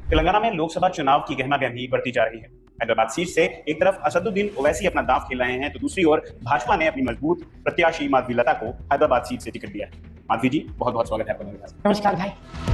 तेलंगाना में लोकसभा चुनाव की गहमागहमी बढ़ती जा रही है। हैदराबाद सीट से एक तरफ असदुद्दीन ओवैसी अपना दांव खेल रहे हैं, तो दूसरी ओर भाजपा ने अपनी मजबूत प्रत्याशी माधवी लता को हैदराबाद सीट से टिकट दिया है। माधवी जी, बहुत बहुत स्वागत है आपका मेरे पास। नमस्कार भाई।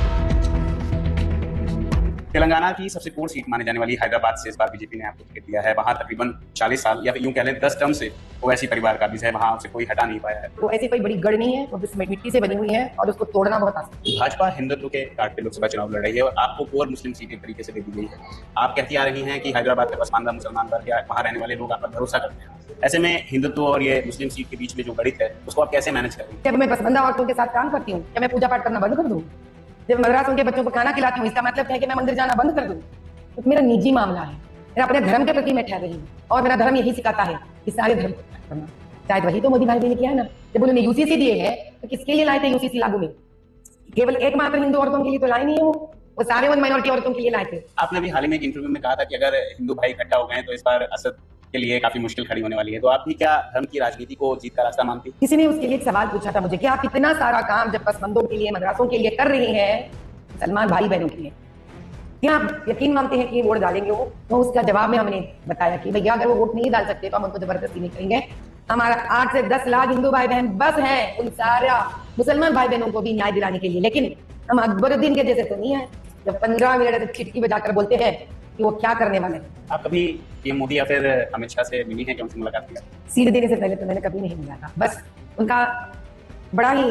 तेलंगाना की सबसे कोर सीट माने जाने वाली हैदराबाद से इस बार बीजेपी ने आपको टिकट दिया है। वहां तकरीबन 40 साल या यूं कह लें 10 टर्म से ओवैसी परिवार का बीज है, वहां उसे कोई हटा नहीं पाया है। तो ऐसी कोई बड़ी गढ़ नहीं है, वो मिट्टी से बनी हुई है और उसको तोड़ना बहुत आसान है। भाजपा हिंदुत्व के कार्ड पे लोकसभा चुनाव लड़ रही है और आपको कोर मुस्लिम सीट एक तरीके से दे दी गई है। आप कहती आ रही हैं कि हैदराबाद के पसमानदा मुसलमान वर्ग या वहां रहने वाले लोग आप पर भरोसा करते हैं। ऐसे में हिंदुत्व और ये मुस्लिम सीट के बीच में जो गणित है उसको आप कैसे मैनेज करेंगे? जब मैं पसंदीदा औरतों के साथ काम करती हूँ, क्या मैं पूजा पाठ करना बंद कर दूँ? जब मदरसों के बच्चों को खाना खिलाती हूँ, इसका मतलब है कि मैं मंदिर जाना बंद कर दूँ? तो मेरा निजी मामला है, मेरा अपने धर्म के प्रति मैं ठहर रही हूँ और मेरा धर्म यही सिखाता है कि सारे धर्म को करना। शायद वही तो मोदी भाई ने किया है ना। जब उन्होंने यूसीसी दिए हैं तो किसके लिए लाए थे यूसीसी लागू में? केवल एकमात्र हिंदू औरतों के लिए तो लाए नहीं है, वो सारे वन माइनॉरिटी औरतों के लिए लाए थे। आपने भी हाल ही में एक इंटरव्यू में कहा था कि अगर हिंदू भाई इकट्ठा हो गए तो इस बार असद के लिए काफी मुश्किल खड़ी होने वाली है, तो आप भी क्या धर्म की राजनीति को जीत का रास्ता मानती? किसी ने उसके लिए एक सवाल पूछा था मुझे कि आप इतना सारा काम जब पसमंदों के लिए, मदरसों के लिए कर रही हैं, मुसलमान भाई बहनों के लिए, क्या आप यकीन मानते हैं कि वोट डालेंगे वो? तो उसका जवाब में हमने बताया कि भैया अगर वो वोट नहीं डाल सकते तो हम उनको जबरदस्ती नहीं करेंगे। हमारा 8 से 10 लाख हिंदू भाई बहन बस हैं उन सारा मुसलमान भाई बहनों को भी न्याय दिलाने के लिए, लेकिन हम अकबरुद्दीन के जैसे तो नहीं है जब 15 मिनट खिड़की बजाकर बोलते हैं कि वो क्या करने वाले हैं। आप कभी पीएम मोदी या फिर अमित शाह से मिली हैं, क्या उनसे मुलाकात की? सीट देने से पहले तो मैंने कभी नहीं मिला था, बस उनका बड़ा ही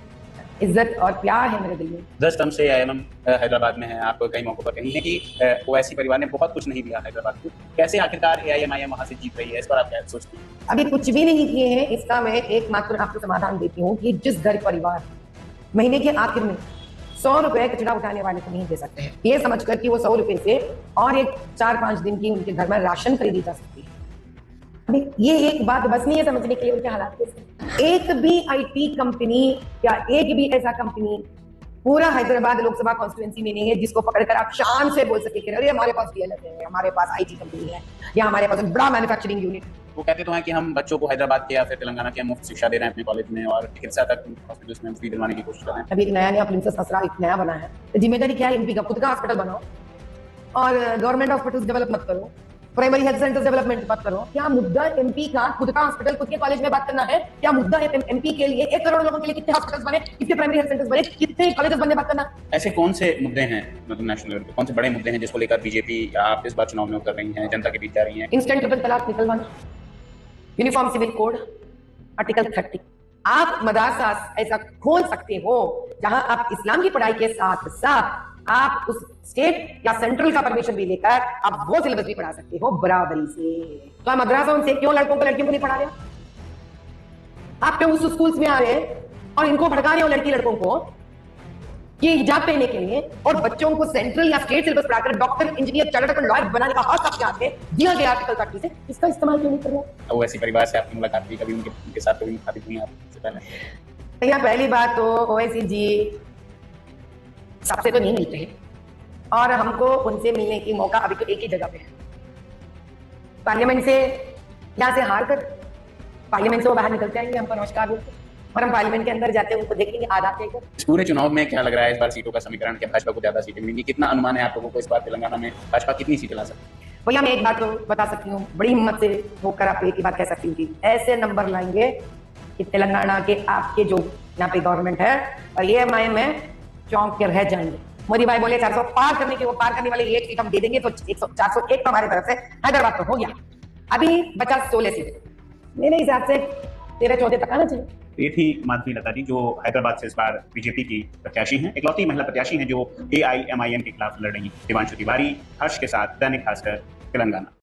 इज्जत और प्यार है मेरे दिल में। 10 टर्म से आईएमएम हैदराबाद में है, आप कई मौकों पर कही है कि ओवैसी परिवार ने बहुत कुछ नहीं दिया हैदराबाद को, कैसे आखिरकार एआईएमआईएम वहां से जीत रही है? इस पर आप क्या सोचती हैं? अभी कुछ भी नहीं किए हैं, इसका मैं एकमात्र आपको समाधान देती हूँ कि जिस घर परिवार महीने के आखिर में 100 रुपए कचरा उठाने वाले को नहीं दे सकते हैं, ये समझकर कि वो 100 रुपए से और एक 4-5 दिन की उनके घर में राशन खरीदी जा सकती है। अभी ये एक बात बस नहीं है समझने के लिए उनके हालात कैसे। एक भी आईटी कंपनी या एक भी ऐसा कंपनी पूरा हैदराबाद लोकसभा कॉन्स्टिट्यूएंसी में नहीं है जिसको पकड़कर आप शान से बोल सके कि अरे हमारे पास डीएलएफ है, हमारे पास आईटी कंपनी है या हमारे पास बड़ा मैन्युफैक्चरिंग यूनिट। वो कहते तो हैं कि हम बच्चों को हैदराबाद के या फिर तेलंगाना के मुफ्त शिक्षा दे रहे हैं अपने कॉलेज में और चिकित्सा तक हॉस्पिटल्स में फ्री दिलवाने की कोशिश कर रहे हैं। अभी नया प्रिंसेस असरा एक नया बना है, तो जिम्मेदारी क्या है एमपी का? खुद का हॉस्पिटल बनाओ और गवर्नमेंट हॉस्पिटल्स डेवलप मत करो, प्राइमरी हेल्थ सेंटर्स डेवलपमेंट मत करो। क्या मुद्दा एमपी का खुद का हॉस्पिटल खुद के कॉलेज में बात करना है? क्या मुद्दा है एमपी के लिए 1 करोड़ लोगों के लिए कितने हॉस्पिटल्स बने, कितने प्राइमरी हेल्थ सेंटर्स बने, कितने कॉलेजेस बनने बात करना? ऐसे कौन से मुद्दे हैं, मतलब नेशनल लेवल पे कौन से बड़े मुद्दे हैं जिसको लेकर बीजेपी आप इस बार चुनाव में उतर रही हैं, जनता के बीच जा रही हैं? इंस्टेंट ट्रिपल तलाक निकलवाना, यूनिफॉर्म सिविल कोड, आर्टिकल 30। आप मदरसा ऐसा खोल सकते हो जहां आप इस्लाम की पढ़ाई के साथ साथ आप उस स्टेट या सेंट्रल का परमिशन भी लेकर आप वो सिलेबस भी पढ़ा सकते हो बराबरी से। तो आप मदरसों से क्यों लड़कों को लड़कियों को नहीं पढ़ा रहे? आप क्यों उस स्कूल्स में आ रहे हैं और इनको भड़का रहे हो लड़की लड़कों को ये हिजाब पहनने के लिए, और बच्चों को सेंट्रल या स्टेट सिलेबस पढ़ाकर doctor, engineer, chartered accountant, lawyer बनाने का हक आपके हाथ में दिया गया आर्टिकल 30 से, इसका इस्तेमाल क्यों नहीं कर रहे? ओवैसी परिवार से आपकी मुलाकात हुई कभी? उनके साथ कभी मुखातिब हुई आपसे पहले? भैया पहली बात तो ओवैसी जी सबसे तो नहीं मिलते हैं और हमको उनसे मिलने की मौका अभी तो एक ही जगह पे है, पार्लियामेंट से। यहाँ से हार कर पार्लियामेंट से वो बाहर निकल जाएंगे, हमको नमस्कार बोलते और हम पार्लियामेंट के अंदर जाते हैं, उनको देखेंगे आधा देकर। इस पूरे चुनाव में क्या लग रहा है इस बार सीटों का समीकरण? क्या भाजपा को ज्यादा सीटें मिलेंगी? कितना अनुमान है आप लोगों को इस बार तेलंगाना में भाजपा कितनी सीटें ला सकती है? भैया मैं एक बात तो बता सकती हूँ, बड़ी हिम्मत से होकर आप एक ही बात कह सकती हूँ कि ऐसे नंबर लाएंगे कि तेलंगाना के आपके जो यहाँ पे गवर्नमेंट है और ये एमआईएम में चौंक के रह जाएंगे। मोदी भाई बोले 400 पार करने की, वो पार करने वाले एक सीट हम दे देंगे, तो 401 तो हमारे तरफ से हैदराबाद तो हो गया, अभी बचा 16 सीटें। मेरे हिसाब से 13-14 तक आना चाहिए। ये थी माधवी लता जी, जो हैदराबाद से इस बार बीजेपी की प्रत्याशी हैं, इकलौती महिला प्रत्याशी हैं जो एआईएमआईएम के खिलाफ लड़ रही हैं। दिवांशु तिवारी, हर्ष के साथ, दैनिक भास्कर, तेलंगाना।